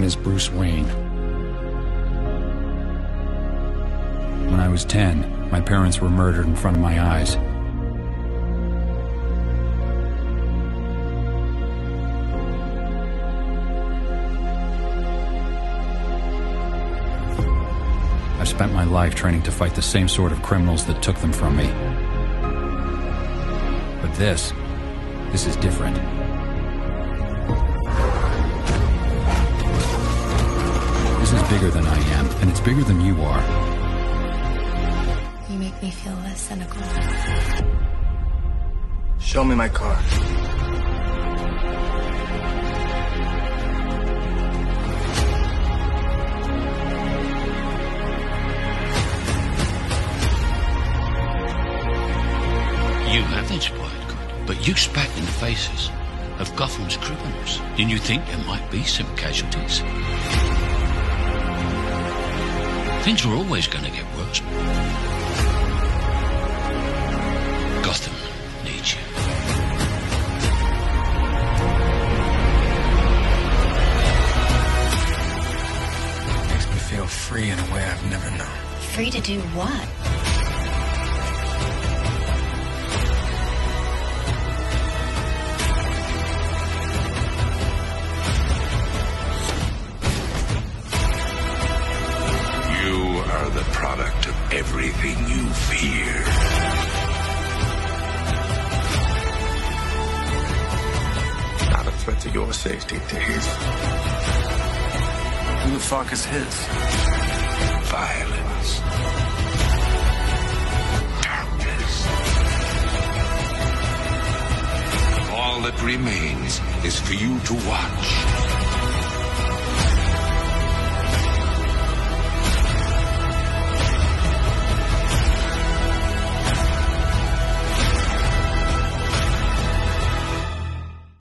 is Bruce Wayne. When I was 10, my parents were murdered in front of my eyes. I've spent my life training to fight the same sort of criminals that took them from me. But this is different. This is bigger than I am, and it's bigger than you are. You make me feel less cynical. Show me my car. You haven't spoiled good, but you spat in the faces of Gotham's criminals. Didn't you think there might be some casualties? Things were always going to get worse. Gotham needs you. Makes me feel free in a way I've never known. Free to do what? The product of everything you fear. Not a threat to your safety, to his. Who the fuck is his? Violence. Darkness. All that remains is for you to watch